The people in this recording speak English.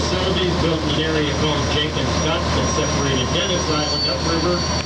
facilities built in an area called Jenkins Cut that separated Dennis Island upriver